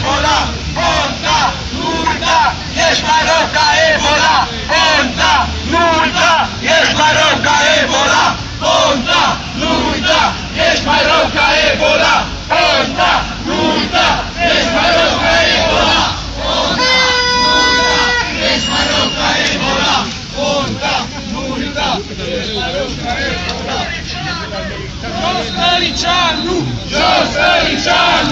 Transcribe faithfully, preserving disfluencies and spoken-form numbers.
Ebola! Ponta! Nu uita! Ești mai rău ca Ebola! Ponta! Nu uita! Ești mai rău ca Ebola! Ponta! Nu uita! Ești mai rău ca Ebola! Ponta! Nu uita! Ești mai rău ca Ebola! Ponta! Nu uita! Ești mai rău ca Ebola! Ponta! Nu uita! Ești mai rău ca Ebola! Jos Tăricianu! Jos Tăricianu!